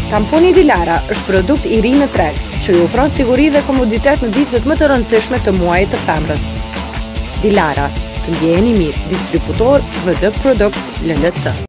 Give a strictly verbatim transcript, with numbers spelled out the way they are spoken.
Tamponi Dilara është produkt i ri në treg, që ju ofron siguri dhe komoditet në ditët më të rëndësishme të muajit të femrës. Dilara, të ndjeheni mirë, distributor V D Products L L C.